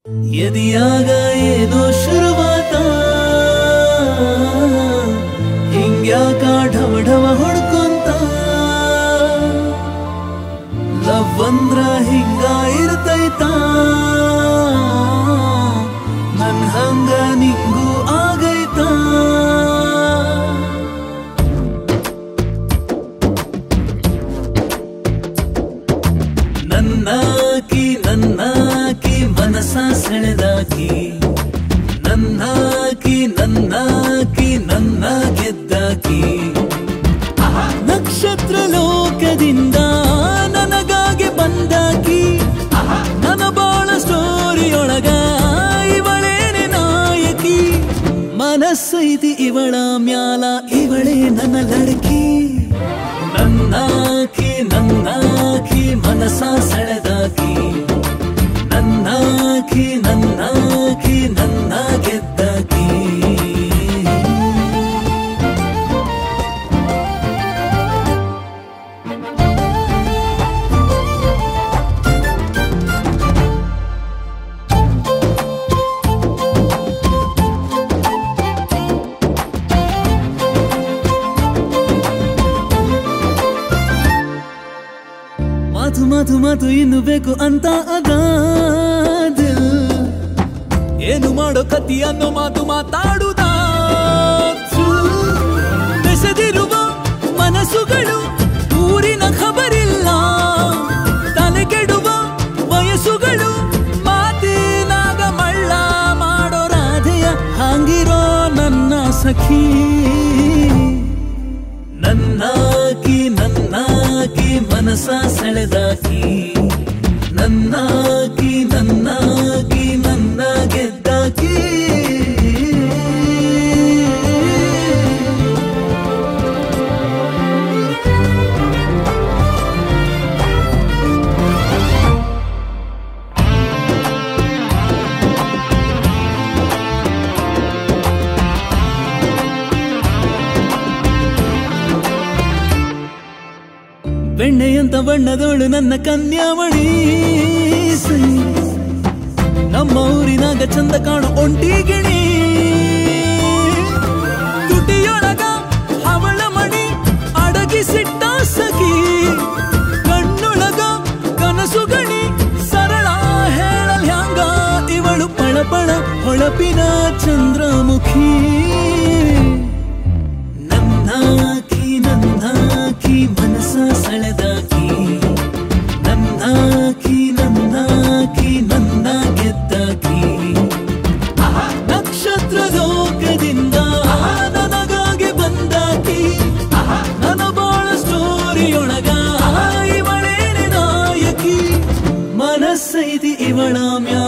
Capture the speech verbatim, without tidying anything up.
ಎದಿಯಾಗ ಏನೋ ಶುರುವಾತ ಹಿಂಗ್ಯಾಕ ಢವ ಢವ ಹೊಡ್ಕೊಂತ ಲವ್ ಅಂದ್ರ ಹಿಂಗ ಇರ್ತೈತ ನನ್ ಹಂಗ ನಿಂಗೂ ಆಗೈತ ನನ್ನಾಕಿ ನನ್ನಾಕಿ ಮನಸ ಸೆಳೆದಾಕಿ ನನ್ನಾಕಿ ನನ್ನಾಕಿ ನನ್ನ ಗೆದ್ದಾಕಿ ನಕ್ಷತ್ರ ಲೋಕದಿಂದ ನನಗಾಗಿ ಬಂದಾಕಿ ನನ್ನ ಬಾಳ ಸ್ಟೋರಿಯೊಳಗ ಇವಳೇನೆ ನಾಯಕಿ ಮನಸ್ಸೈತಿ ಇವಳ ಮ್ಯಾಲ ಇವಳೇ ನನ್ನ ಲಡಕಿ ನನ್ನಾಕಿ ನನ್ನಾಕಿ ಮನಸ ಸೆಳೆದಾಕಿ ನನ್ನಾಕಿ ನನ್ನಾಕಿ ನನ್ನ ಗೆದ್ದಾಕಿ ಮಾತು ಮಾತು ಮಾತು ಇನ್ನು ಬೇಕು ಅಂತ ಅದ ಏನು ಮಾಡೋ ಕತಿ ಅನ್ನೋ ಮಾತು ಮಾತಾಡುದ ಬೆಸೆದಿರುವ ಮನಸ್ಸುಗಳು ಊರಿನ ಖಬರಿಲ್ಲ ತಲೆಗೆಡುವ ವಯಸ್ಸುಗಳು ಮಾತಿನಾಗ ಮಳ್ಳ ಮಾಡೋ ರಾಧೆಯ ಹಾಂಗಿರೋ ನನ್ನ ಸಖಿ ನನ್ನಾಕಿ ನನ್ನಾಕಿ ಮನಸ ಸೆಳೆದಾಕಿ ನನ್ನಾಕಿ ನನ್ನಾಕಿ ನನ್ನ ಗೆದ್ದಾಕಿ ಬೆಣ್ಣೆಯಂತ ಬಣ್ಣದೋಳು ನನ್ನ ಕನ್ಯಾಮಣಿ ನಮ್ಮ ಊರಿನಾಗ ಚಂದ ಕಾಣೋ ಒಂಟಿ ಗಿಣಿ ತುಟಿಯೊಳಗ ಹವಳ ಮಣಿ ಅಡಗಿಸಿಟ್ಟ ಸಖಿ ಕಣ್ಣೊಳಗ ಕನಸು ಗಣಿ ಸರಳ ಹೇಳಲ್ ಹ್ಯಾಂಗ ಇವಳು ಪಳಪಳ ಹೊಳಪಿನ ಚಂದ್ರಮುಖಿ ನನ್ನಾಕಿ ನನ್ನಾಕಿ ಮನಸ ಸೆಳೆದಾಕಿ ನನ್ನಾಕಿ ನನ್ನಾಕಿ ನನ್ನ ಗೆದ್ದಾಕಿ ನಕ್ಷತ್ರ ಲೋಕದಿಂದ ನನಗಾಗಿ ಬಂದಾಕಿ ನನ್ನ ಬಾಳ ಸ್ಟೋರಿಯೊಳಗ ಇವಳೇನೆ ನಾಯಕಿ ಮನಸ್ಸೈತಿ ಇವಳ ಮ್ಯಾ